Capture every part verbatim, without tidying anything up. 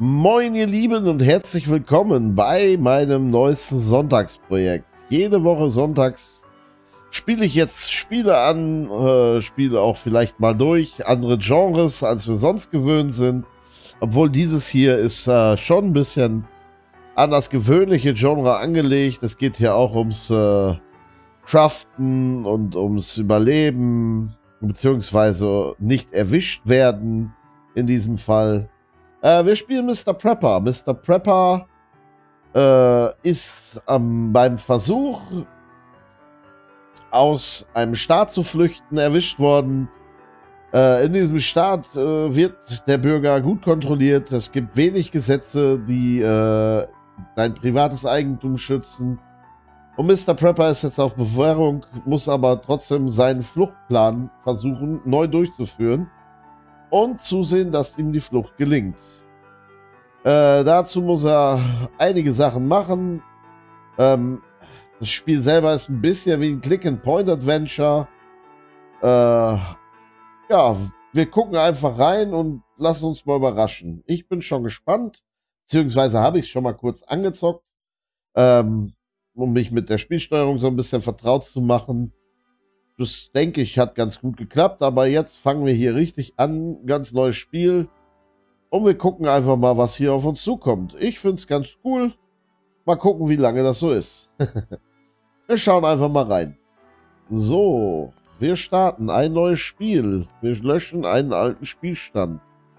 Moin ihr Lieben und herzlich willkommen bei meinem neuesten Sonntagsprojekt. Jede Woche sonntags spiele ich jetzt Spiele an, äh, spiele auch vielleicht mal durch andere Genres, als wir sonst gewöhnt sind. Obwohl dieses hier ist äh, schon ein bisschen an das gewöhnliche Genre angelegt. Es geht hier auch ums äh, Craften und ums Überleben, beziehungsweise nicht erwischt werden in diesem Fall. Äh, wir spielen Mister Prepper. Mister Prepper äh, ist ähm, beim Versuch, aus einem Staat zu flüchten, erwischt worden. Äh, in diesem Staat äh, wird der Bürger gut kontrolliert. Es gibt wenig Gesetze, die äh, dein privates Eigentum schützen. Und Mister Prepper ist jetzt auf Bewährung, muss aber trotzdem seinen Fluchtplan versuchen, neu durchzuführen und zusehen, dass ihm die Flucht gelingt. Äh, dazu muss er einige Sachen machen. Ähm, das Spiel selber ist ein bisschen wie ein Click-and-Point-Adventure. Äh, ja, wir gucken einfach rein und lassen uns mal überraschen. Ich bin schon gespannt, beziehungsweise habe ich schon mal kurz angezockt, ähm, um mich mit der Spielsteuerung so ein bisschen vertraut zu machen. Das, denke ich, hat ganz gut geklappt, aber jetzt fangen wir hier richtig an. Ganz neues Spiel. Und wir gucken einfach mal, was hier auf uns zukommt. Ich finde es ganz cool. Mal gucken, wie lange das so ist. Wir schauen einfach mal rein. So, wir starten ein neues Spiel. Wir löschen einen alten Spielstand.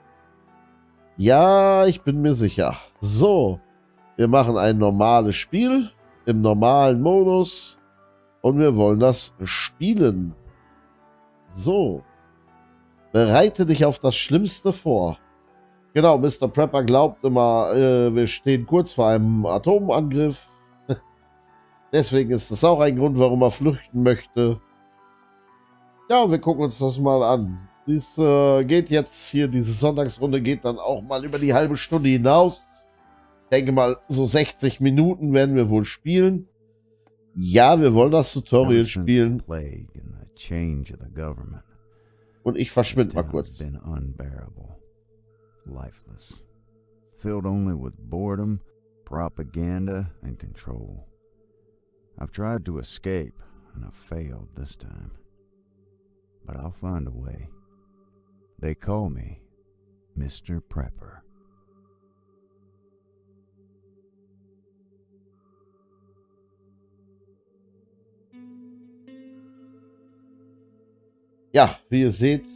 Ja, ich bin mir sicher. So, wir machen ein normales Spiel im normalen Modus. Und wir wollen das spielen. So. Bereite dich auf das Schlimmste vor. Genau, Mister Prepper glaubt immer, äh, wir stehen kurz vor einem Atomangriff. Deswegen ist das auch ein Grund, warum er flüchten möchte. Ja, wir gucken uns das mal an. Dies äh, geht jetzt hier, diese Sonntagsrunde geht dann auch mal über die halbe Stunde hinaus. Ich denke mal, so sechzig Minuten werden wir wohl spielen. Ja, wir wollen das Tutorial spielen. Und ich verschwinde mal kurz. Lifeless, filled only with boredom, propaganda, and control. I've tried to escape, and I've failed this time. But I'll find a way. They call me Mister Prepper. Ja, wie ihr seht,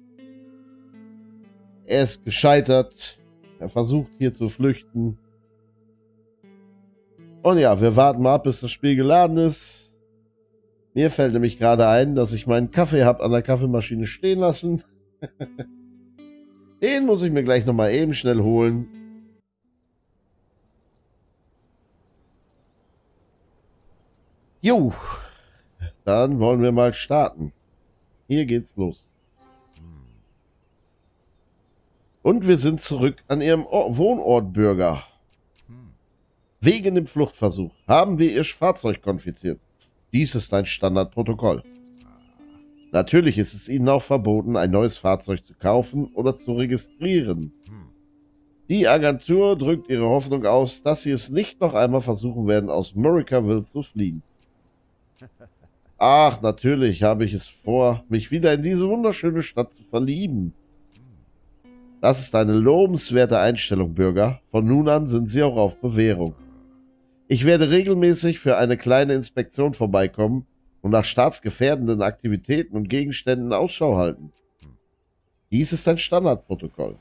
er ist gescheitert. Er versucht hier zu flüchten. Und ja, wir warten mal ab, bis das Spiel geladen ist. Mir fällt nämlich gerade ein, dass ich meinen Kaffee habe an der Kaffeemaschine stehen lassen. Den muss ich mir gleich nochmal eben schnell holen. Jo, dann wollen wir mal starten. Hier geht's los. Und wir sind zurück an Ihrem Wohnort, Bürger. Wegen dem Fluchtversuch haben wir Ihr Fahrzeug konfisziert. Dies ist ein Standardprotokoll. Natürlich ist es Ihnen auch verboten, ein neues Fahrzeug zu kaufen oder zu registrieren. Die Agentur drückt ihre Hoffnung aus, dass Sie es nicht noch einmal versuchen werden, aus Murricaville zu fliehen. Ach, natürlich habe ich es vor, mich wieder in diese wunderschöne Stadt zu verlieben. Das ist eine lobenswerte Einstellung, Bürger. Von nun an sind Sie auch auf Bewährung. Ich werde regelmäßig für eine kleine Inspektion vorbeikommen und nach staatsgefährdenden Aktivitäten und Gegenständen Ausschau halten. Dies ist ein Standardprotokoll.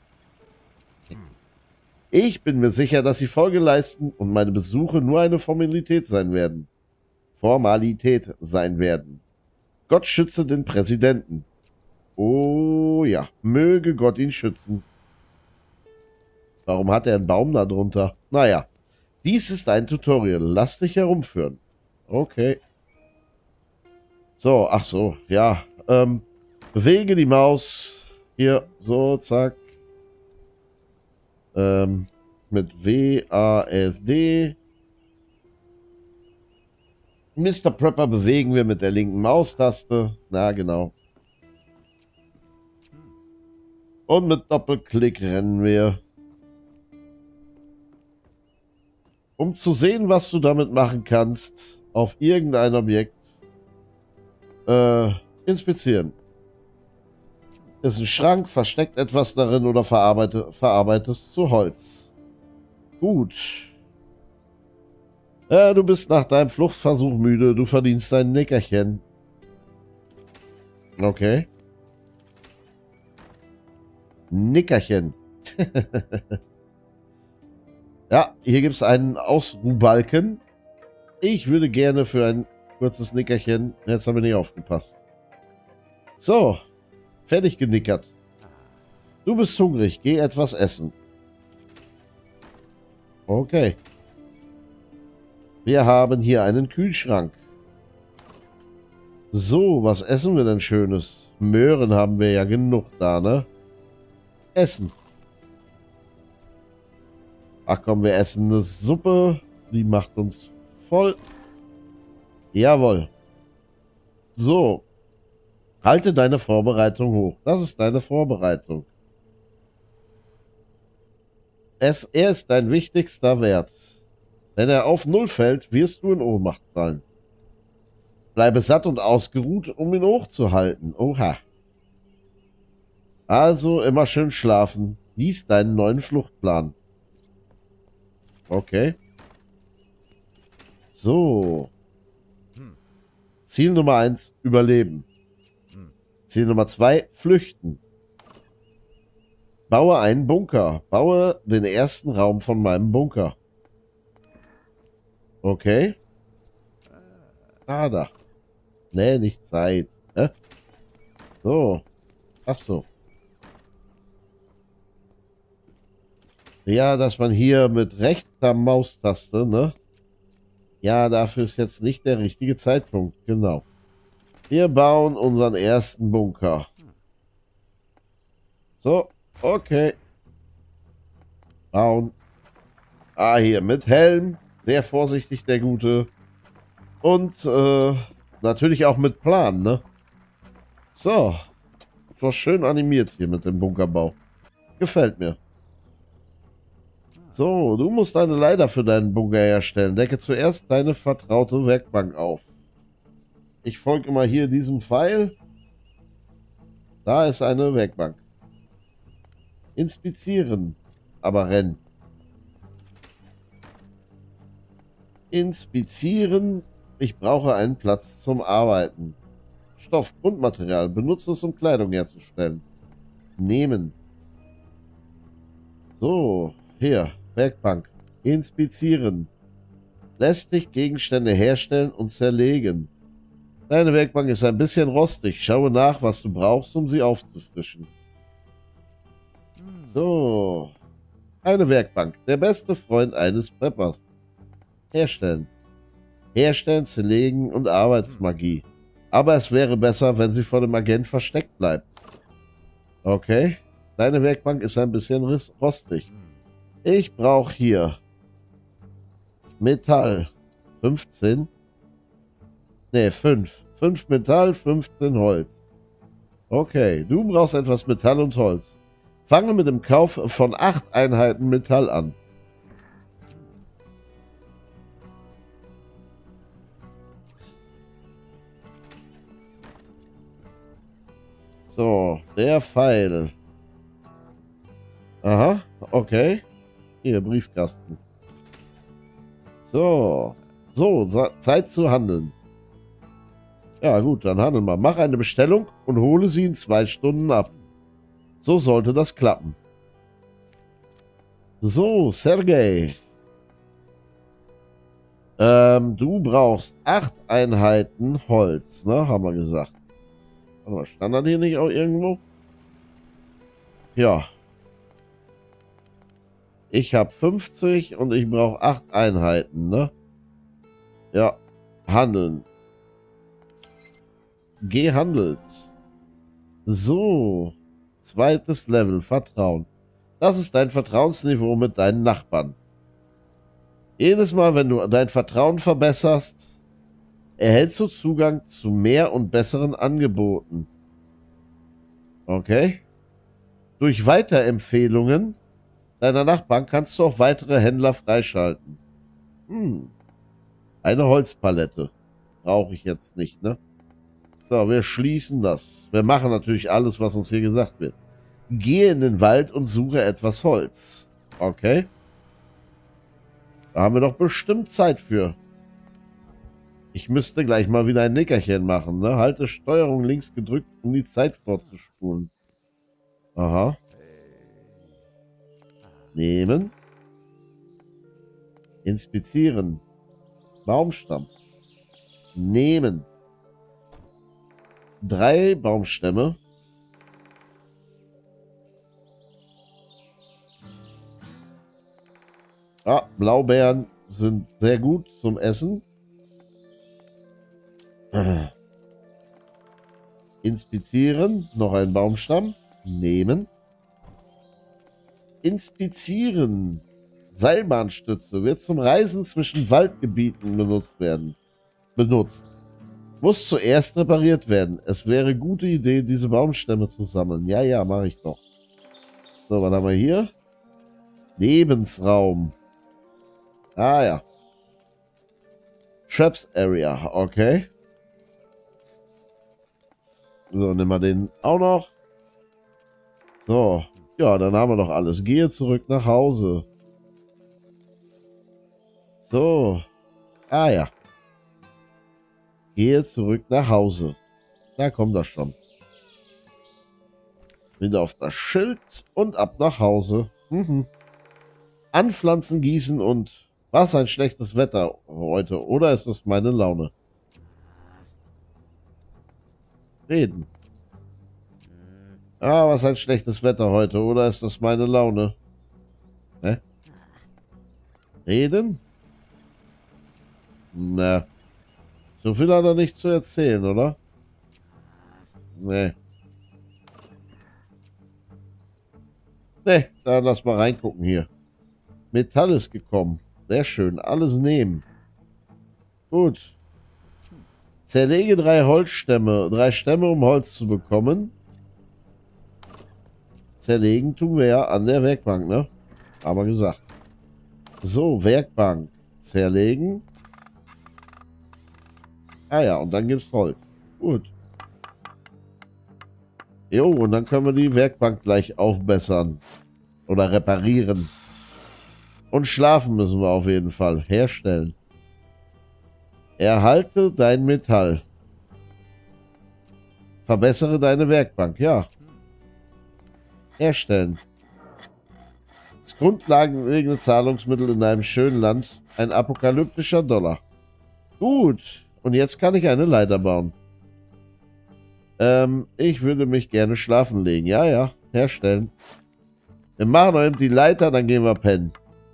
Ich bin mir sicher, dass Sie Folge leisten und meine Besuche nur eine Formalität sein werden. Formalität sein werden. Gott schütze den Präsidenten. Oh ja, möge Gott ihn schützen. Warum hat er einen Baum da drunter? Naja, dies ist ein Tutorial. Lass dich herumführen. Okay. So, ach so, ja. Ähm, bewege die Maus. Hier, so, zack. Ähm, mit W A S D. Mister Prepper bewegen wir mit der linken Maustaste. Na, genau. Und mit Doppelklick rennen wir. um zu sehen, was du damit machen kannst, auf irgendein Objekt äh, inspizieren. Ist ein Schrank, versteckt etwas darin oder verarbeite, verarbeitest zu Holz. Gut. Ja, du bist nach deinem Fluchtversuch müde, du verdienst ein Nickerchen. Okay. Nickerchen. Ja, hier gibt es einen Ausruhbalken. Ich würde gerne für ein kurzes Nickerchen... Jetzt haben wir nicht aufgepasst. So. Fertig genickert. Du bist hungrig. Geh etwas essen. Okay. Wir haben hier einen Kühlschrank. So, was essen wir denn Schönes? Möhren haben wir ja genug da, ne? Essen. Ach komm, wir essen eine Suppe. Die macht uns voll. Jawohl. So. Halte deine Vorbereitung hoch. Das ist deine Vorbereitung. Es, er ist dein wichtigster Wert. Wenn er auf Null fällt, wirst du in Ohnmacht fallen. Bleibe satt und ausgeruht, um ihn hochzuhalten. Oha. Also immer schön schlafen. Lies deinen neuen Fluchtplan. Okay. So. Ziel Nummer eins, überleben. Ziel Nummer zwei, flüchten. Baue einen Bunker. Baue den ersten Raum von meinem Bunker. Okay. Ah, da. Nee, nicht Zeit. Äh? So. Ach so. Ja, dass man hier mit rechter Maustaste, ne? Ja, dafür ist jetzt nicht der richtige Zeitpunkt. Genau. Wir bauen unseren ersten Bunker. So, okay. Bauen. Ah, hier mit Helm. Sehr vorsichtig, der Gute. Und äh, natürlich auch mit Plan, ne? So. So schön animiert hier mit dem Bunkerbau. Gefällt mir. So, du musst eine Leiter für deinen Bunker herstellen. Decke zuerst deine vertraute Werkbank auf. Ich folge mal hier diesem Pfeil. Da ist eine Werkbank. Inspizieren. Aber rennen. Inspizieren. Ich brauche einen Platz zum Arbeiten. Stoff, Grundmaterial. Benutze es, um Kleidung herzustellen. Nehmen. So, hier. Werkbank. Inspizieren. Lässt dich Gegenstände herstellen und zerlegen. Deine Werkbank ist ein bisschen rostig. Schaue nach, was du brauchst, um sie aufzufrischen. So. Eine Werkbank. Der beste Freund eines Preppers. Herstellen. Herstellen, zerlegen und Arbeitsmagie. Aber es wäre besser, wenn sie vor dem Agent versteckt bleibt. Okay. Deine Werkbank ist ein bisschen rostig. Ich brauche hier Metall. fünfzehn. Ne, fünf. fünf Metall, fünfzehn Holz. Okay, du brauchst etwas Metall und Holz. Fange mit dem Kauf von acht Einheiten Metall an. So, der Pfeil. Aha, okay. Hier, Briefkasten. So. So, Zeit zu handeln. Ja gut, dann handeln wir. Mach eine Bestellung und hole sie in zwei Stunden ab. So sollte das klappen. So, Sergej. Ähm, du brauchst acht Einheiten Holz, ne? Haben wir gesagt. Warte mal, stand das hier nicht auch irgendwo? Ja. Ich habe fünfzig und ich brauche acht Einheiten, ne? Ja. Handeln. Gehandelt. So. Zweites Level. Vertrauen. Das ist dein Vertrauensniveau mit deinen Nachbarn. Jedes Mal, wenn du dein Vertrauen verbesserst, erhältst du Zugang zu mehr und besseren Angeboten. Okay. Durch Weiterempfehlungen deiner Nachbarn kannst du auch weitere Händler freischalten. Hm. Eine Holzpalette. Brauche ich jetzt nicht, ne? So, wir schließen das. Wir machen natürlich alles, was uns hier gesagt wird. Gehe in den Wald und suche etwas Holz. Okay. Da haben wir doch bestimmt Zeit für. Ich müsste gleich mal wieder ein Nickerchen machen, ne? Halte Steuerung links gedrückt, um die Zeit vorzuspulen. Aha. Nehmen. Inspizieren. Baumstamm. Nehmen. Drei Baumstämme. Ah, Blaubeeren sind sehr gut zum Essen. Äh. Inspizieren. Noch ein Baumstamm. Nehmen. Inspizieren. Seilbahnstütze wird zum Reisen zwischen Waldgebieten benutzt werden. Benutzt. Muss zuerst repariert werden. Es wäre eine gute Idee, diese Baumstämme zu sammeln. Ja, ja, mache ich doch. So, was haben wir hier? Lebensraum. Ah, ja. Traps Area. Okay. So, nehmen wir den auch noch. So. Ja, dann haben wir doch alles. Gehe zurück nach Hause. So. Ah, ja. Gehe zurück nach Hause. Da kommt das schon. Wieder auf das Schild und ab nach Hause. Mhm. Anpflanzen, gießen und... Was ein schlechtes Wetter heute. Oder ist das meine Laune? Reden. Ah, was ein schlechtes Wetter heute. Oder ist das meine Laune? Hä? Reden? Na. So viel hat er nicht zu erzählen, oder? Nee. Nee, dann lass mal reingucken hier. Metall ist gekommen. Sehr schön. Alles nehmen. Gut. Zerlege drei Holzstämme. Drei Stämme, um Holz zu bekommen. Zerlegen tun wir ja an der Werkbank, ne? Haben wir gesagt. So, Werkbank. Zerlegen. Ah ja, und dann gibt's Holz. Gut. Jo, und dann können wir die Werkbank gleich aufbessern. Oder reparieren. Und schlafen müssen wir auf jeden Fall. Herstellen. Erhalte dein Metall. Verbessere deine Werkbank. Ja. Herstellen. Das grundlagenlegende Zahlungsmittel in einem schönen Land. Ein apokalyptischer Dollar. Gut. Und jetzt kann ich eine Leiter bauen. Ähm, ich würde mich gerne schlafen legen. Ja, ja. Herstellen. Wir machen noch eben die Leiter, dann gehen wir pennen.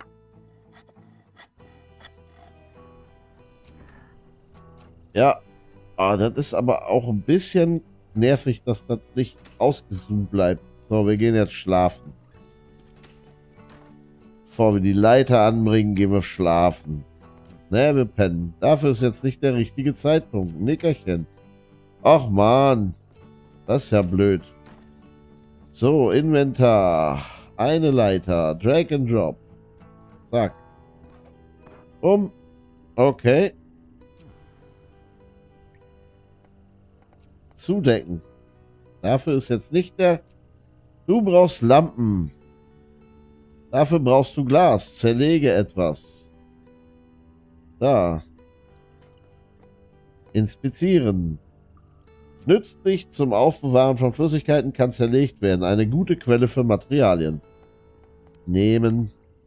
Ja. Ah, das ist aber auch ein bisschen nervig, dass das nicht ausgezoomt bleibt. So, wir gehen jetzt schlafen. Bevor wir die Leiter anbringen, gehen wir schlafen. Ne, wir pennen. Dafür ist jetzt nicht der richtige Zeitpunkt. Nickerchen. Ach man. Das ist ja blöd. So, Inventar. Eine Leiter. Drag and Drop. Zack. Um. Okay. Zudecken. Dafür ist jetzt nicht der... Du brauchst Lampen. Dafür brauchst du Glas. Zerlege etwas. Da. Inspizieren. Nützlich zum Aufbewahren von Flüssigkeiten, kann zerlegt werden. Eine gute Quelle für Materialien. Nehmen.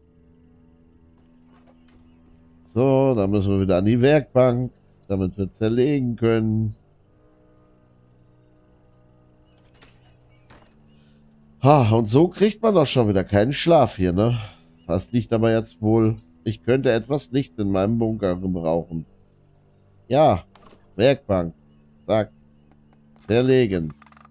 So, dann müssen wir wieder an die Werkbank, damit wir zerlegen können. Ha, und so kriegt man doch schon wieder keinen Schlaf hier, ne? Das liegt aber jetzt wohl... Ich könnte etwas Licht in meinem Bunker gebrauchen. Ja, Werkbank. Zack. Zerlegen.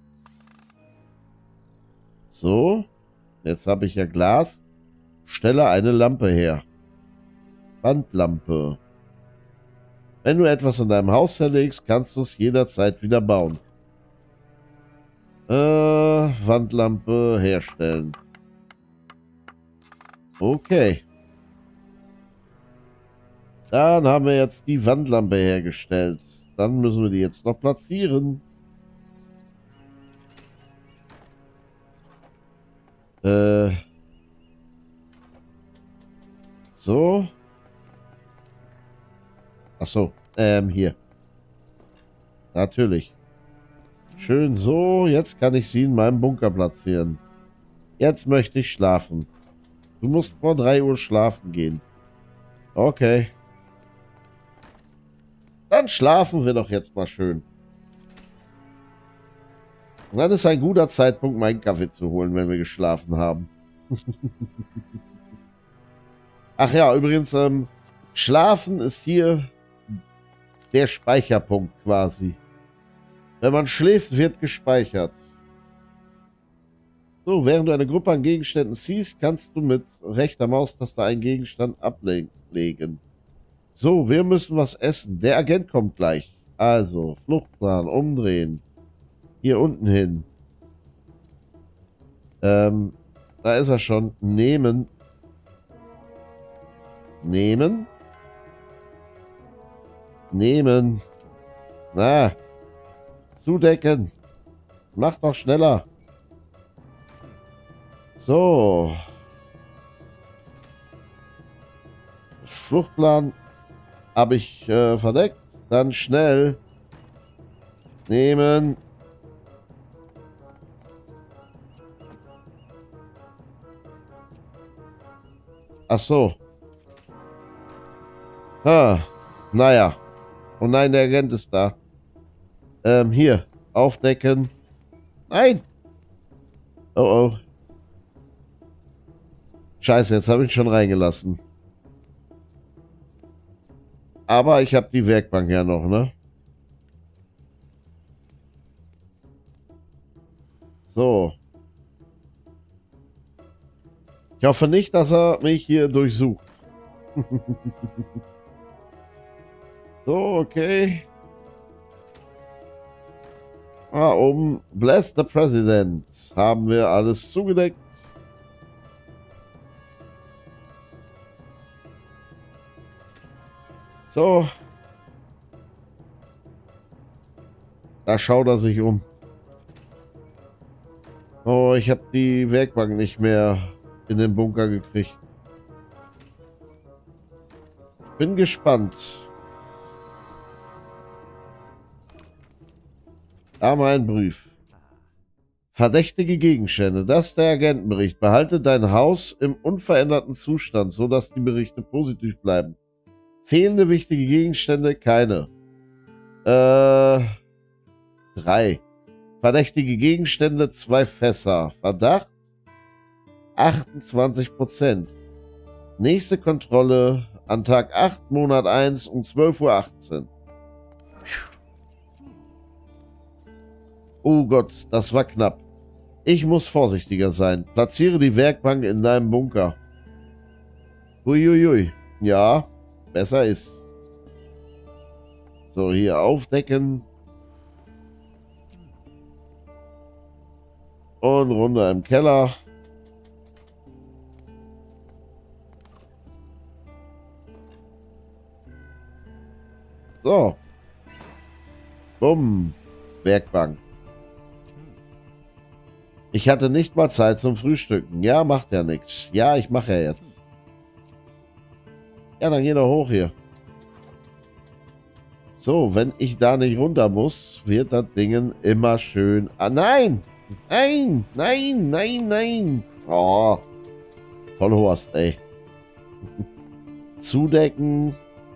So. Jetzt habe ich ja Glas. Stelle eine Lampe her. Wandlampe. Wenn du etwas in deinem Haus zerlegst, kannst du es jederzeit wieder bauen. Äh, Wandlampe herstellen. Okay. Dann haben wir jetzt die Wandlampe hergestellt. Dann müssen wir die jetzt noch platzieren. Äh. So. Ach so. Ähm, hier. Natürlich. Schön so. Jetzt kann ich sie in meinem Bunker platzieren. Jetzt möchte ich schlafen. Du musst vor drei Uhr schlafen gehen. Okay. Dann schlafen wir doch jetzt mal schön. Und dann ist ein guter Zeitpunkt, meinen Kaffee zu holen, wenn wir geschlafen haben. Ach ja, übrigens, ähm, Schlafen ist hier der Speicherpunkt quasi. Wenn man schläft, wird gespeichert. So, während du eine Gruppe an Gegenständen ziehst, kannst du mit rechter Maustaste einen Gegenstand ablegen. So, wir müssen was essen. Der Agent kommt gleich. Also, Fluchtplan, umdrehen. Hier unten hin. Ähm, da ist er schon. Nehmen. Nehmen. Nehmen. Na. Zudecken. Mach doch schneller. So. Fluchtplan habe ich äh, verdeckt. Dann schnell nehmen. Ach so. Ah, naja. Oh nein, der Agent ist da. Ähm, hier. Aufdecken. Nein. Oh oh. Scheiße, jetzt habe ich schon reingelassen. Aber ich habe die Werkbank ja noch, ne? So. Ich hoffe nicht, dass er mich hier durchsucht. So, okay. Ah, oben. Bless the President. Haben wir alles zugedeckt. So. Da schaut er sich um. Oh, ich habe die Werkbank nicht mehr in den Bunker gekriegt. Ich bin gespannt. Da mein Brief. Verdächtige Gegenstände. Das ist der Agentenbericht. Behalte dein Haus im unveränderten Zustand, sodass die Berichte positiv bleiben. Fehlende wichtige Gegenstände? Keine. Äh, drei. Verdächtige Gegenstände? Zwei Fässer. Verdacht? achtundzwanzig Prozent. Nächste Kontrolle an Tag acht, Monat eins um zwölf Uhr achtzehn. Oh Gott, das war knapp. Ich muss vorsichtiger sein. Platziere die Werkbank in deinem Bunker. Uiuiui. Ja, besser ist. So, hier aufdecken. Und runter im Keller. So. Bumm. Werkbank. Ich hatte nicht mal Zeit zum Frühstücken. Ja, macht ja nichts. Ja, ich mache ja jetzt. Ja, dann geh doch hoch hier. So, wenn ich da nicht runter muss, wird das Ding immer schön... Ah, nein! Nein! Nein! Nein! Nein! Oh. Vollhorst, ey. Zudecken.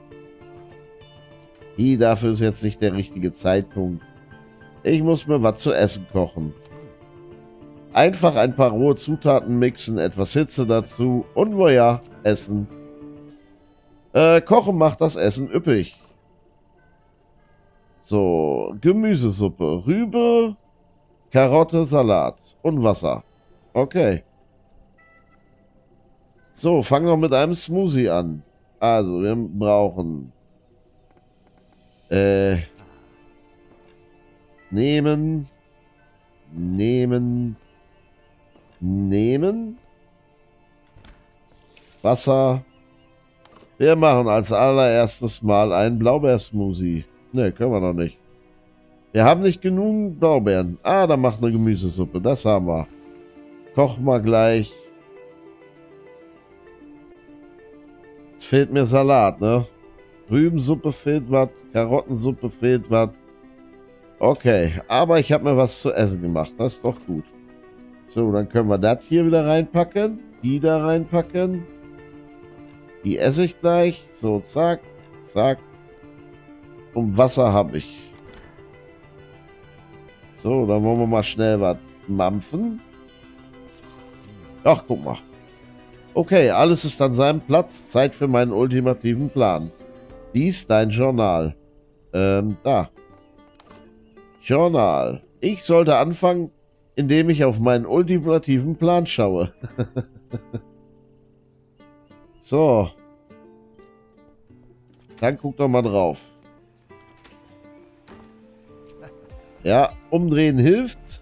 I, dafür ist jetzt nicht der richtige Zeitpunkt. Ich muss mir was zu essen kochen. Einfach ein paar rohe Zutaten mixen, etwas Hitze dazu und naja, essen. Äh, Kochen macht das Essen üppig. So, Gemüsesuppe, Rübe, Karotte, Salat und Wasser. Okay. So, fangen wir mit einem Smoothie an. Also, wir brauchen äh, nehmen, nehmen, nehmen, Wasser, Wir machen als allererstes mal einen Blaubeersmoothie. Ne, können wir noch nicht. Wir haben nicht genug Blaubeeren. Ah, da macht eine Gemüsesuppe. Das haben wir. Kochen wir gleich. Jetzt fehlt mir Salat, ne? Rübensuppe fehlt was. Karottensuppe fehlt was. Okay, aber ich habe mir was zu essen gemacht. Das ist doch gut. So, dann können wir das hier wieder reinpacken. Die da reinpacken. Die esse ich gleich. So, zack, zack. Und Wasser habe ich. So, dann wollen wir mal schnell was mampfen. Ach, guck mal. Okay, alles ist an seinem Platz. Zeit für meinen ultimativen Plan. Lies dein Journal. Ähm, da. Journal. Ich sollte anfangen, indem ich auf meinen ultimativen Plan schaue. So. Dann guck doch mal drauf. Ja, umdrehen hilft.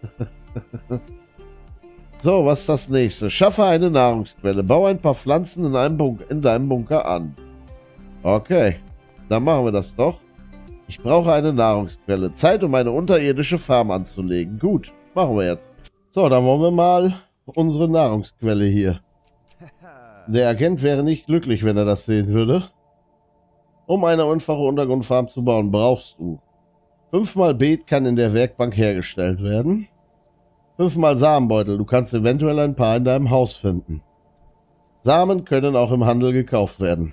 So, was ist das nächste? Schaffe eine Nahrungsquelle. Baue ein paar Pflanzen in, einem Bunker, in deinem Bunker an. Okay, dann machen wir das doch. Ich brauche eine Nahrungsquelle. Zeit, um eine unterirdische Farm anzulegen. Gut, machen wir jetzt. So, dann wollen wir mal unsere Nahrungsquelle hier. Der Agent wäre nicht glücklich, wenn er das sehen würde. Um eine einfache Untergrundfarm zu bauen, brauchst du fünfmal Beet kann in der Werkbank hergestellt werden. Fünfmal Samenbeutel. Du kannst eventuell ein paar in deinem Haus finden. Samen können auch im Handel gekauft werden.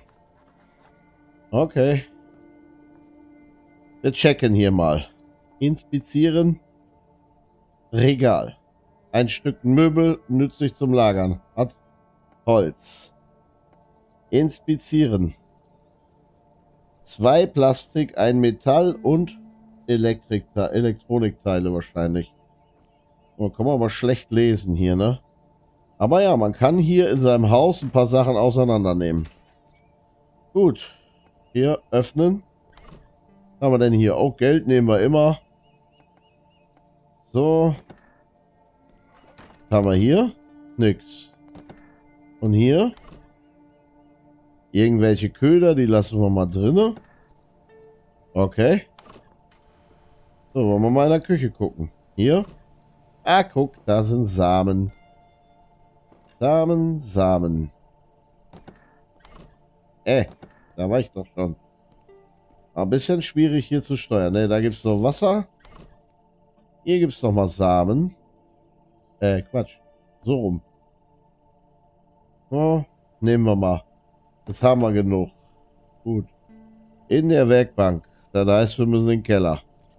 Okay. Wir checken hier mal. Inspizieren. Regal. Ein Stück Möbel, nützlich zum Lagern. Hat Holz. Inspizieren. Zwei Plastik, ein Metall und Elektrik Elektronikteile wahrscheinlich. Oh, kann man aber schlecht lesen hier, ne? Aber ja, man kann hier in seinem Haus ein paar Sachen auseinandernehmen. Gut. Hier, öffnen. Was haben wir denn hier? Oh, Geld nehmen wir immer. So. Was haben wir hier? Nix. Und hier? Irgendwelche Köder, die lassen wir mal drinne. Okay. So, wollen wir mal in der Küche gucken. Hier. Ah, guck, da sind Samen. Samen, Samen. Äh, da war ich doch schon. Ein bisschen schwierig hier zu steuern. Ne, da gibt es noch Wasser. Hier gibt es noch mal Samen. Äh, Quatsch. So rum. Oh, nehmen wir mal. Das haben wir genug. Gut. In der Werkbank. Das heißt, wir müssen in den Keller.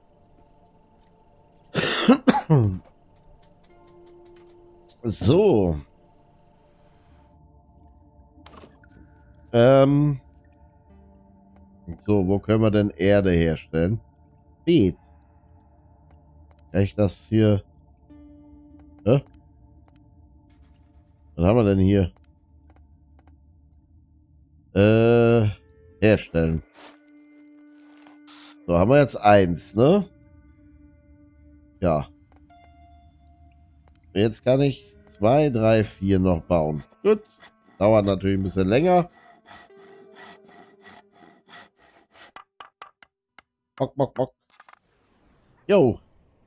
So. Ähm. So, wo können wir denn Erde herstellen? Beet. Kann ich das hier... Hä? Was haben wir denn hier? Äh, herstellen. So, haben wir jetzt eins, ne? Ja. Jetzt kann ich zwei, drei, vier noch bauen. Gut. Dauert natürlich ein bisschen länger. Bock, bock, bock. Jo.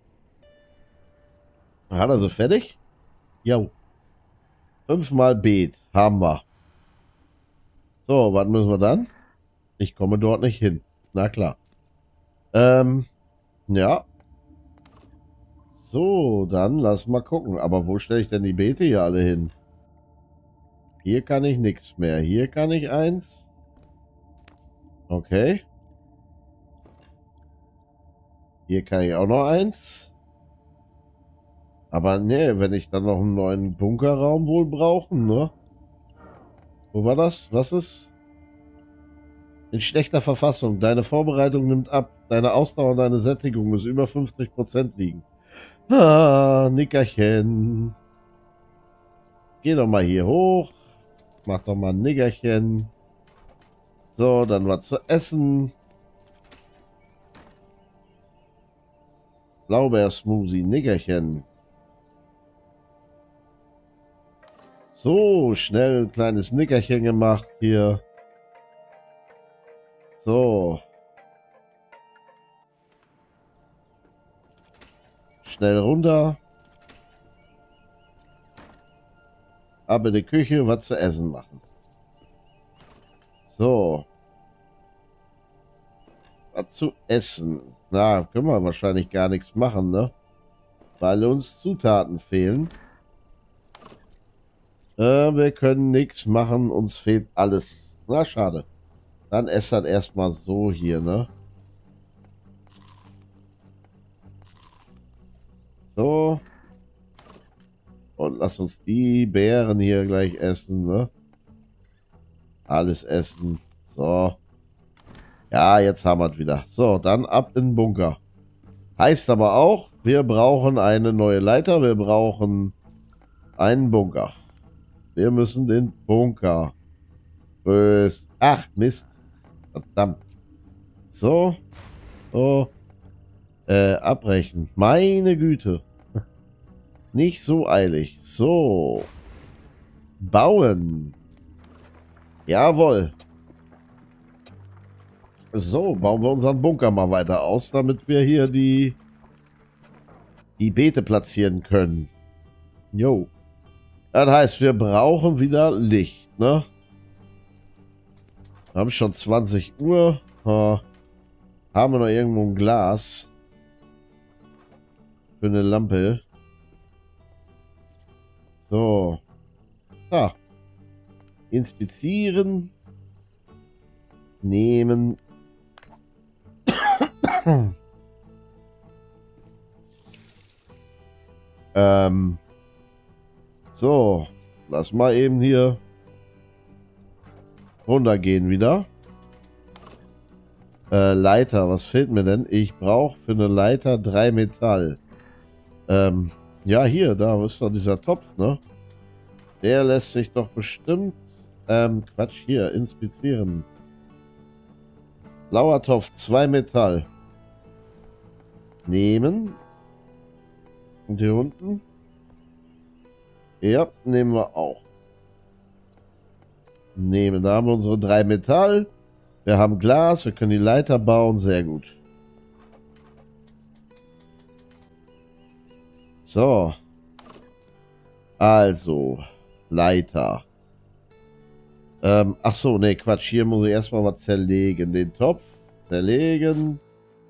Hat er so fertig? Jo. Fünfmal Beet. Haben wir. So, was müssen wir dann? Ich komme dort nicht hin. Na klar. Ähm, ja. So, dann lass mal gucken. Aber wo stelle ich denn die Beete hier alle hin? Hier kann ich nichts mehr. Hier kann ich eins. Okay. Hier kann ich auch noch eins. Aber ne, wenn ich dann noch einen neuen Bunkerraum wohl brauchen, ne? Wo war das? Was ist? In schlechter Verfassung. Deine Vorbereitung nimmt ab. Deine Ausdauer und deine Sättigung ist über fünfzig Prozent liegen. Ah, Nickerchen. Geh doch mal hier hoch. Mach doch mal ein Nickerchen. So, dann was zu essen. Blaubeersmoothie, Nickerchen. So, schnell ein kleines Nickerchen gemacht hier. So. Schnell runter. Ab in die Küche, was zu essen machen. So. Was zu essen. Na, können wir wahrscheinlich gar nichts machen, ne? Weil uns Zutaten fehlen. Äh, wir können nichts machen, uns fehlt alles. Na, schade. Dann esst dann erstmal so hier, ne? So. Und lass uns die Beeren hier gleich essen, ne? Alles essen. So. Ja, jetzt haben wir es wieder. So, dann ab in den Bunker. Heißt aber auch, wir brauchen eine neue Leiter. Wir brauchen einen Bunker. Wir müssen den Bunker. Bös. Ach, Mist. Verdammt. So. So. Äh, abbrechen. Meine Güte. Nicht so eilig. So. Bauen. Jawohl. So, bauen wir unseren Bunker mal weiter aus, damit wir hier die, die Beete platzieren können. Jo. Das heißt, wir brauchen wieder Licht, ne? Wir haben schon zwanzig Uhr. Ha. Haben wir noch irgendwo ein Glas? Für eine Lampe. So. Ah. Inspizieren. Nehmen. ähm. So. Lass mal eben hier runtergehen wieder. Äh, Leiter. Was fehlt mir denn? Ich brauche für eine Leiter drei Metall. Ähm. Ja, hier. Da ist doch dieser Topf, ne? Der lässt sich doch bestimmt... Ähm, Quatsch. Hier. Inspizieren. Blauer Topf. Zwei Metall. Nehmen. Und hier unten. Ja, nehmen wir auch. Nehmen. Da haben wir unsere drei Metall. Wir haben Glas. Wir können die Leiter bauen. Sehr gut. So. Also. Leiter. Ähm, ach so, ne, Quatsch. Hier muss ich erstmal was zerlegen. Den Topf. Zerlegen.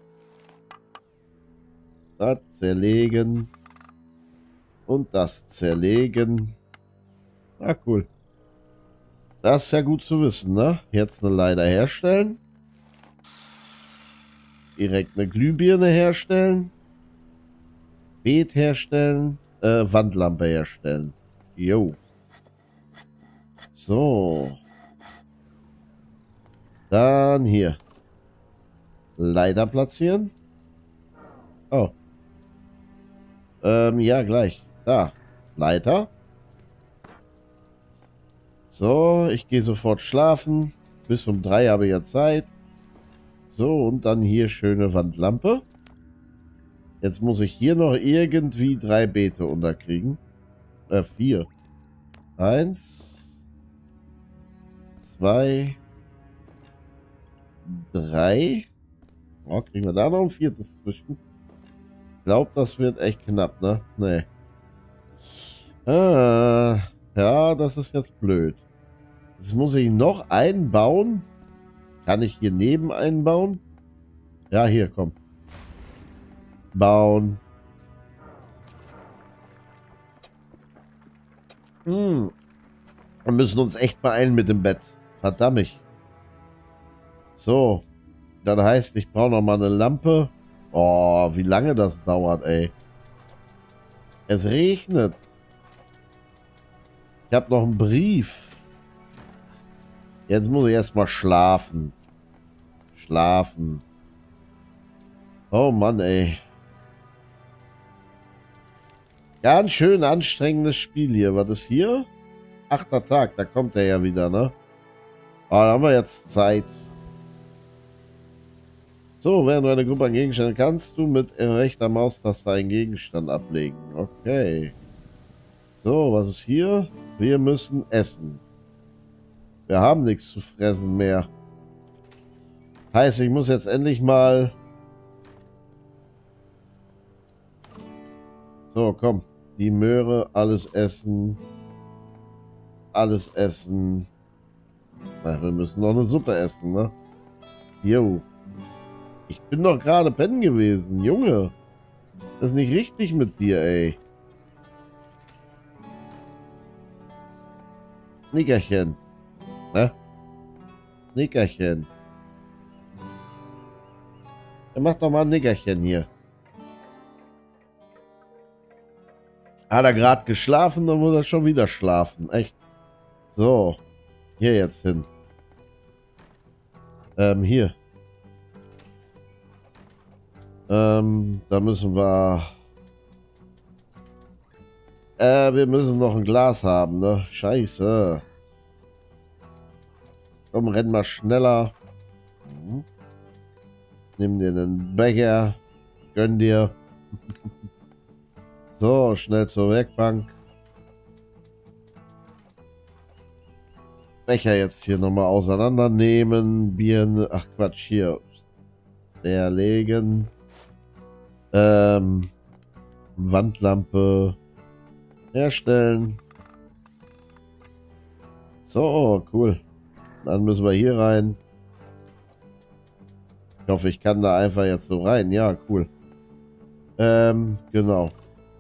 Das zerlegen. Und das zerlegen. Ah, cool. Das ist ja gut zu wissen, ne? Jetzt eine Leiter herstellen. Direkt eine Glühbirne herstellen. Beet herstellen. Äh, Wandlampe herstellen. Jo. So. Dann hier. Leiter platzieren. Oh. Ähm, ja, gleich. Da. Leiter. So, ich gehe sofort schlafen. Bis um drei habe ich ja Zeit. So, und dann hier schöne Wandlampe. Jetzt muss ich hier noch irgendwie drei Beete unterkriegen. Äh, vier. Eins. Zwei. Drei. Oh, kriegen wir da noch ein viertes zwischen? Ich glaube, das wird echt knapp, ne? Nee. Ah, ja, das ist jetzt blöd. Jetzt muss ich noch einen bauen. Kann ich hier neben einen bauen? Ja, hier, komm. Bauen. Hm. Wir müssen uns echt beeilen mit dem Bett. Verdammt. So. Das heißt, ich brauche noch mal eine Lampe. Oh, wie lange das dauert, ey. Es regnet. Ich habe noch einen Brief. Jetzt muss ich erstmal schlafen. Schlafen. Oh Mann, ey. Ganz schön anstrengendes Spiel hier. Was ist hier? Achter Tag, da kommt er ja wieder, ne? Aber da haben wir jetzt Zeit. So, während du eine Gruppe an Gegenständen kannst du mit rechter Maustaste einen Gegenstand ablegen. Okay. So, was ist hier? Wir müssen essen. Wir haben nichts zu fressen mehr. Heißt, ich muss jetzt endlich mal... So, komm. Die Möhre, alles essen. Alles essen. Na, wir müssen noch eine Suppe essen, ne? Jo. Ich bin doch gerade pennen gewesen, Junge. Das ist nicht richtig mit dir, ey. Nickerchen. Ne? Nickerchen. Er macht doch mal ein Nickerchen hier. Hat er gerade geschlafen, dann muss er schon wieder schlafen. Echt. So. Hier jetzt hin. Ähm, hier. Ähm, da müssen wir... Äh, wir müssen noch ein Glas haben, ne? Scheiße. Komm, renn mal schneller. Mhm. Nimm dir einen Becher. Gönn dir. So, schnell zur Werkbank. Becher jetzt hier nochmal auseinandernehmen. Bier, ach Quatsch, hier. Erlegen. Ähm, Wandlampe herstellen. So, cool. Dann müssen wir hier rein. Ich hoffe, ich kann da einfach jetzt so rein. Ja, cool. Ähm, genau.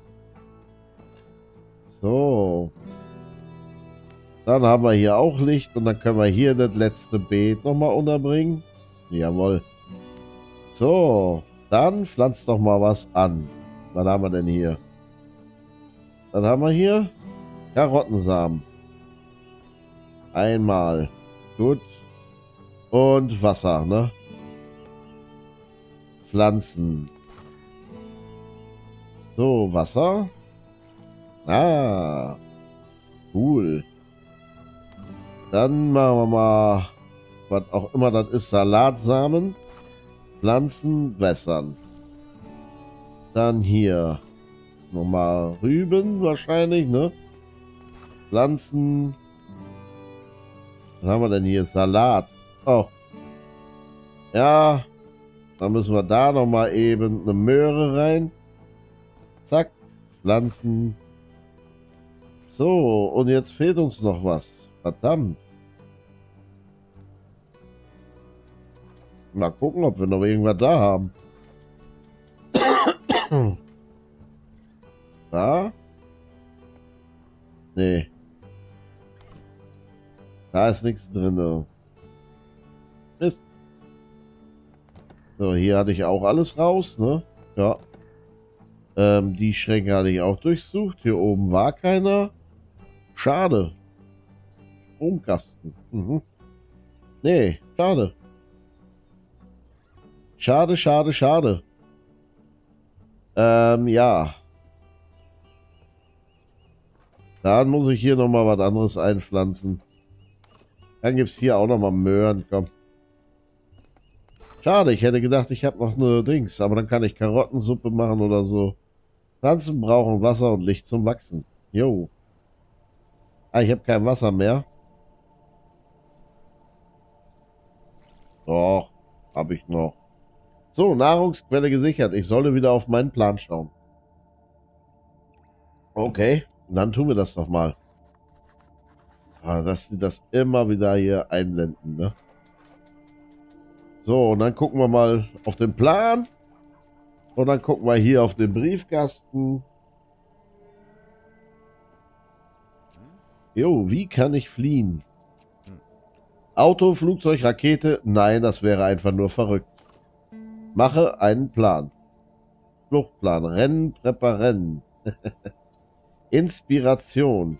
So. Dann haben wir hier auch Licht und dann können wir hier das letzte Beet nochmal unterbringen. Jawohl. So. Dann pflanzt doch mal was an. Was haben wir denn hier? Dann haben wir hier Karottensamen. Einmal. Gut. Und Wasser, ne? Pflanzen. So, Wasser. Ah. Cool. Dann machen wir mal, was auch immer das ist, Salatsamen. Pflanzen, wässern. Dann hier nochmal Rüben wahrscheinlich, ne? Pflanzen. Was haben wir denn hier? Salat. Oh. Ja. Dann müssen wir da nochmal eben eine Möhre rein. Zack. Pflanzen. So, und jetzt fehlt uns noch was. Verdammt. Mal gucken, ob wir noch irgendwas da haben. Da? Nee. Da ist nichts drin. Mist. So, hier hatte ich auch alles raus, ne? Ja. Ähm, die Schränke hatte ich auch durchsucht. Hier oben war keiner. Schade. Stromkasten. Mhm. Nee, schade. Schade, schade, schade. Ähm, ja. Dann muss ich hier nochmal was anderes einpflanzen. Dann gibt es hier auch nochmal Möhren. Komm. Schade, ich hätte gedacht, ich habe noch eine Dings. Aber dann kann ich Karottensuppe machen oder so. Pflanzen brauchen Wasser und Licht zum Wachsen. Jo. Ah, ich habe kein Wasser mehr. Doch, habe ich noch. So, Nahrungsquelle gesichert. Ich solle wieder auf meinen Plan schauen. Okay, dann tun wir das doch mal. Ah, dass sie das immer wieder hier einblenden, ne? So, und dann gucken wir mal auf den Plan. Und dann gucken wir hier auf den Briefkasten. Jo, wie kann ich fliehen? Auto, Flugzeug, Rakete? Nein, das wäre einfach nur verrückt. Mache einen Plan. Fluchtplan. Rennen, präparieren. Inspiration.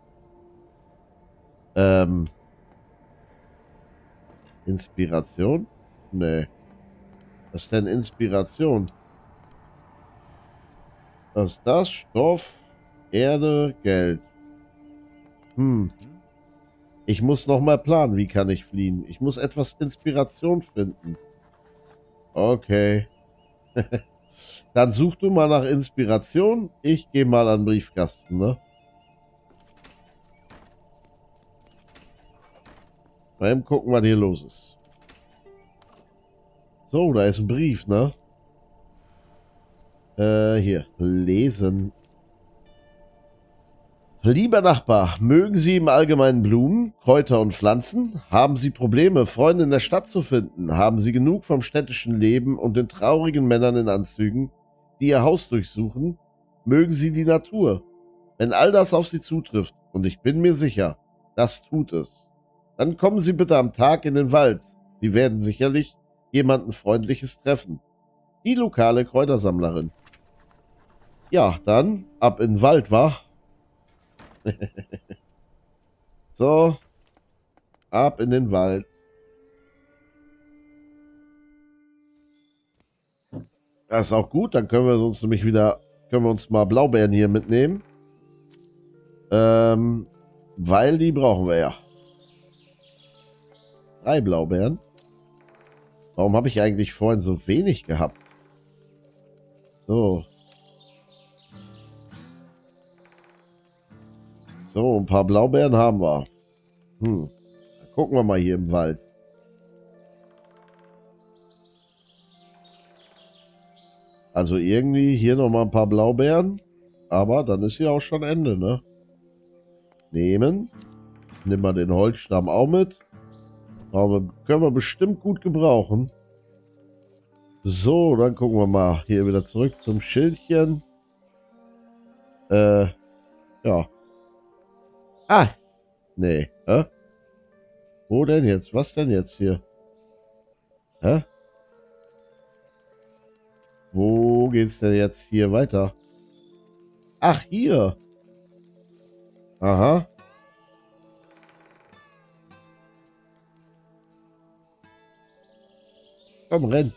Ähm. Inspiration? Nee. Was ist denn Inspiration? Was ist das? Stoff, Erde, Geld. Hm. Ich muss noch mal planen, wie kann ich fliehen. Ich muss etwas Inspiration finden. Okay. Dann such du mal nach Inspiration. Ich gehe mal an den Briefkasten, ne? Mal eben gucken, was hier los ist. So, da ist ein Brief, ne? Äh, hier. Lesen. Lieber Nachbar, mögen Sie im Allgemeinen Blumen, Kräuter und Pflanzen? Haben Sie Probleme, Freunde in der Stadt zu finden? Haben Sie genug vom städtischen Leben und den traurigen Männern in Anzügen, die Ihr Haus durchsuchen? Mögen Sie die Natur? Wenn all das auf Sie zutrifft, und ich bin mir sicher, das tut es, dann kommen Sie bitte am Tag in den Wald. Sie werden sicherlich jemanden Freundliches treffen. Die lokale Kräutersammlerin. Ja, dann ab in den Wald, wa? So, ab in den Wald. Das ist auch gut, dann können wir uns nämlich wieder, können wir uns mal Blaubeeren hier mitnehmen. Ähm, weil die brauchen wir ja. Drei Blaubeeren. Warum habe ich eigentlich vorhin so wenig gehabt? So. So, ein paar Blaubeeren haben wir. Hm. Dann gucken wir mal hier im Wald. Also irgendwie hier nochmal ein paar Blaubeeren. Aber dann ist hier auch schon Ende, ne? Nehmen. Nehmen wir den Holzstamm auch mit. Aber können wir bestimmt gut gebrauchen. So, dann gucken wir mal hier wieder zurück zum Schildchen. Äh, ja. Ah, nee, hä? Wo denn jetzt? Was denn jetzt hier? Hä? Wo geht's denn jetzt hier weiter? Ach, hier. Aha. Komm, renn.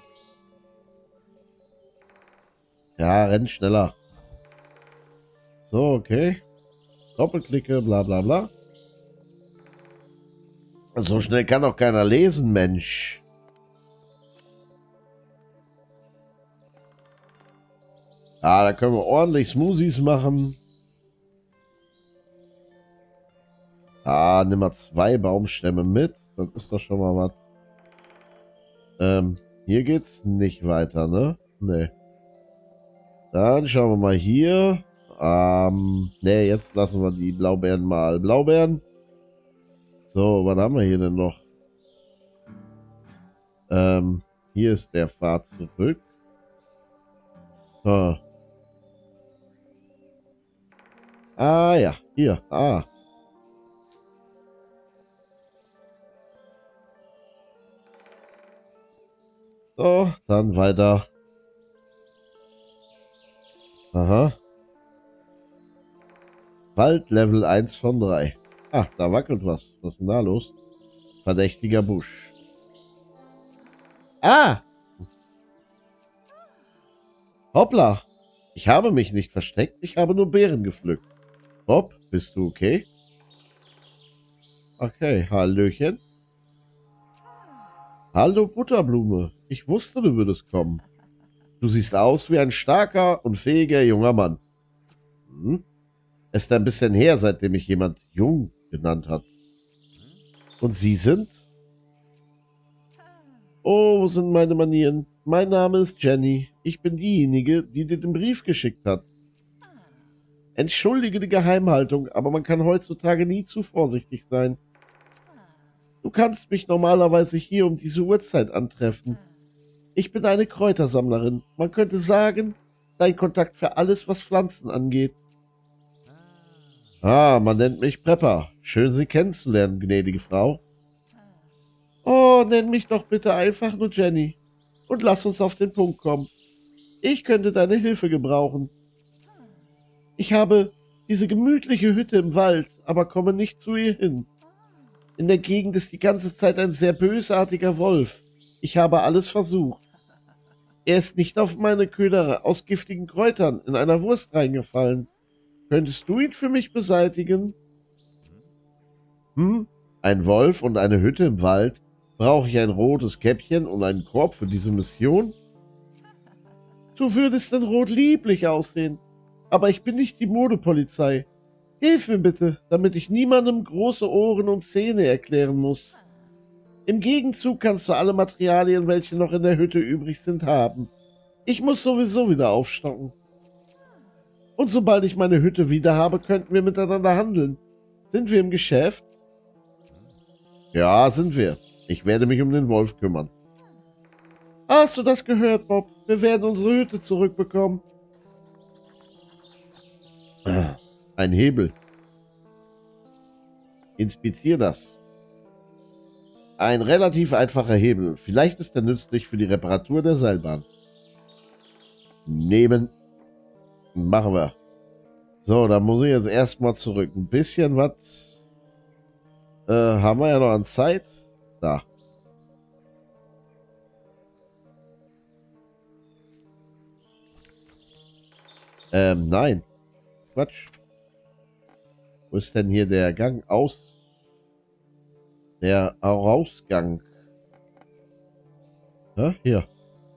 Ja, renn schneller. So, okay. Doppelklicke, bla bla bla. Und so schnell kann doch keiner lesen, Mensch. Ah, da können wir ordentlich Smoothies machen. Ah, nimm mal zwei Baumstämme mit. Das ist doch schon mal was. Ähm, hier geht's nicht weiter, ne? Nee. Dann schauen wir mal hier. Ähm, ne, jetzt lassen wir die Blaubeeren mal Blaubeeren. So, was haben wir hier denn noch? Ähm, hier ist der Pfad zurück. Ah, ah ja, hier, ah. So, dann weiter. Aha. Wald Level eins von drei. Ah, da wackelt was. Was ist denn da los? Verdächtiger Busch. Ah! Hoppla! Ich habe mich nicht versteckt, ich habe nur Beeren gepflückt. Bob, bist du okay? Okay, Hallöchen. Hallo Butterblume, ich wusste, du würdest kommen. Du siehst aus wie ein starker und fähiger junger Mann. Hm? Es ist ein bisschen her, seitdem mich jemand jung genannt hat. Und Sie sind? Oh, wo sind meine Manieren? Mein Name ist Jenny. Ich bin diejenige, die dir den Brief geschickt hat. Entschuldige die Geheimhaltung, aber man kann heutzutage nie zu vorsichtig sein. Du kannst mich normalerweise hier um diese Uhrzeit antreffen. Ich bin eine Kräutersammlerin. Man könnte sagen, dein Kontakt für alles, was Pflanzen angeht. Ah, man nennt mich Prepper. Schön, Sie kennenzulernen, gnädige Frau. Oh, nenn mich doch bitte einfach nur Jenny. Und lass uns auf den Punkt kommen. Ich könnte deine Hilfe gebrauchen. Ich habe diese gemütliche Hütte im Wald, aber komme nicht zu ihr hin. In der Gegend ist die ganze Zeit ein sehr bösartiger Wolf. Ich habe alles versucht. Er ist nicht auf meine Köder aus giftigen Kräutern in einer Wurst reingefallen. Könntest du ihn für mich beseitigen? Hm? Ein Wolf und eine Hütte im Wald? Brauche ich ein rotes Käppchen und einen Korb für diese Mission? Du würdest in Rot lieblich aussehen. Aber ich bin nicht die Modepolizei. Hilf mir bitte, damit ich niemandem große Ohren und Zähne erklären muss. Im Gegenzug kannst du alle Materialien, welche noch in der Hütte übrig sind, haben. Ich muss sowieso wieder aufstocken. Und sobald ich meine Hütte wieder habe, könnten wir miteinander handeln. Sind wir im Geschäft? Ja, sind wir. Ich werde mich um den Wolf kümmern. Hast du das gehört, Bob? Wir werden unsere Hütte zurückbekommen. Ein Hebel. Inspizier das. Ein relativ einfacher Hebel. Vielleicht ist er nützlich für die Reparatur der Seilbahn. Nehmen. Machen wir. So, dann muss ich jetzt erstmal zurück. Ein bisschen was äh, haben wir ja noch an Zeit. Da. Ähm, nein. Quatsch. Wo ist denn hier der Gang aus? Der Ausgang. Ja, hier.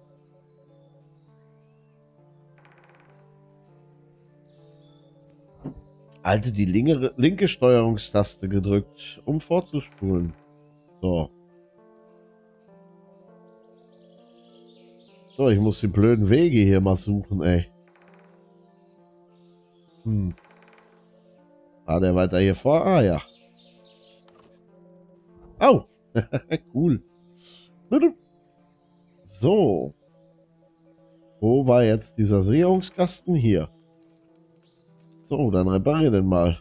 Halte die linke, linke Steuerungstaste gedrückt, um vorzuspulen. So. So, ich muss die blöden Wege hier mal suchen, ey. Hm. War der weiter hier vor? Ah, ja. Oh. Cool. So. Wo war jetzt dieser Sehungskasten? Hier. So, dann reparieren den mal.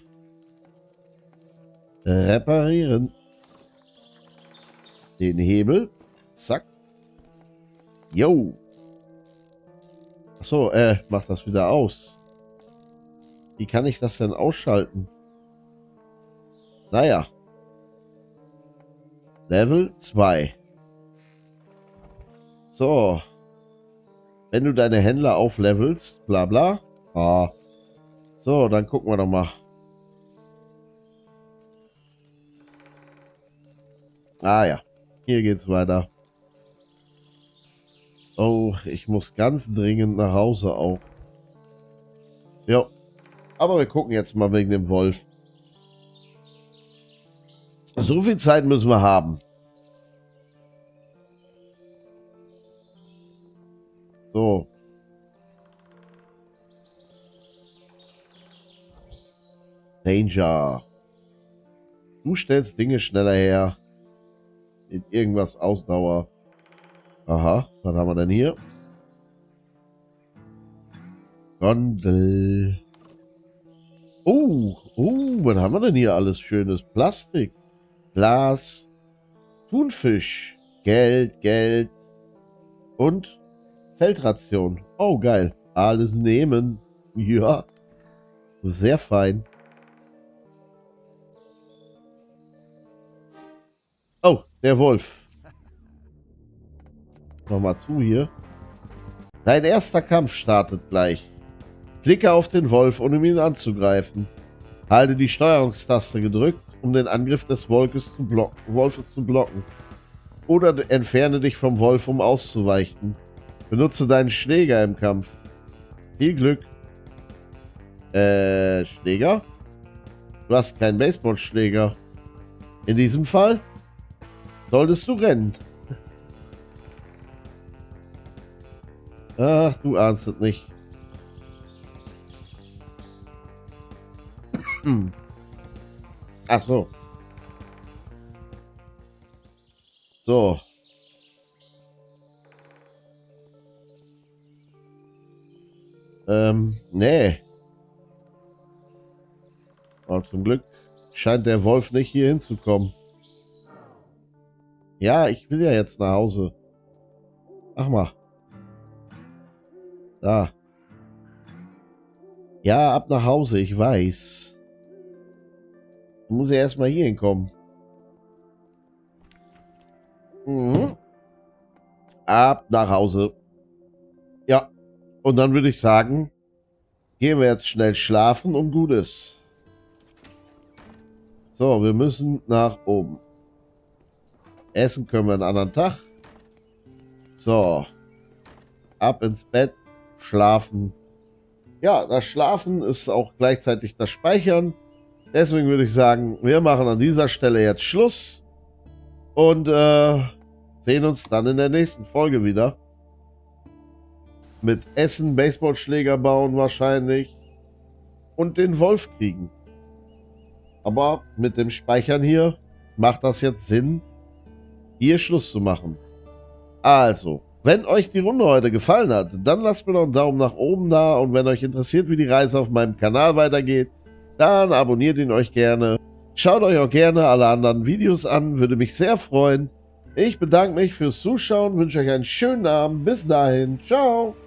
Reparieren. Den Hebel. Zack. Jo. Achso, äh, mach das wieder aus. Wie kann ich das denn ausschalten? Naja. Level zwei. So. Wenn du deine Händler auflevelst, bla bla. Ah. So, dann gucken wir doch mal. Ah ja, hier geht's weiter. Oh, ich muss ganz dringend nach Hause auch. Ja, aber wir gucken jetzt mal wegen dem Wolf. So viel Zeit müssen wir haben. So. Danger. Du stellst Dinge schneller her. In irgendwas Ausdauer. Aha, was haben wir denn hier? Gondel. Oh, oh, was haben wir denn hier alles Schönes? Plastik, Glas, Thunfisch, Geld, Geld und Feldration. Oh, geil. Alles nehmen. Ja, sehr fein. Oh, der Wolf. Nochmal zu hier. Dein erster Kampf startet gleich. Klicke auf den Wolf, um ihn anzugreifen. Halte die Steuerungstaste gedrückt, um den Angriff des Wolkes zu blocken, Wolfes zu blocken. Oder entferne dich vom Wolf, um auszuweichen. Benutze deinen Schläger im Kampf. Viel Glück. Äh, Schläger? Du hast keinen Baseballschläger. In diesem Fall solltest du rennen. Ach, du ahnst es nicht. Hm. Ach so. So. Ähm, nee. Aber zum Glück scheint der Wolf nicht hier hinzukommen. Ja, ich will ja jetzt nach Hause. Ach mal. Da. Ja, ab nach Hause, ich weiß. Ich muss ja erstmal hier hinkommen. Mhm. Ab nach Hause. Ja. Und dann würde ich sagen, gehen wir jetzt schnell schlafen und gut ist. So, wir müssen nach oben. Essen können wir einen anderen Tag. So. Ab ins Bett. Schlafen. Ja, das Schlafen ist auch gleichzeitig das Speichern. Deswegen würde ich sagen, wir machen an dieser Stelle jetzt Schluss. Und äh, sehen uns dann in der nächsten Folge wieder. Mit Essen, Baseballschläger bauen wahrscheinlich. Und den Wolf kriegen. Aber mit dem Speichern hier macht das jetzt Sinn, hier Schluss zu machen. Also, wenn euch die Runde heute gefallen hat, dann lasst mir noch einen Daumen nach oben da. Und wenn euch interessiert, wie die Reise auf meinem Kanal weitergeht, dann abonniert ihn euch gerne. Schaut euch auch gerne alle anderen Videos an, würde mich sehr freuen. Ich bedanke mich fürs Zuschauen, wünsche euch einen schönen Abend. Bis dahin, ciao.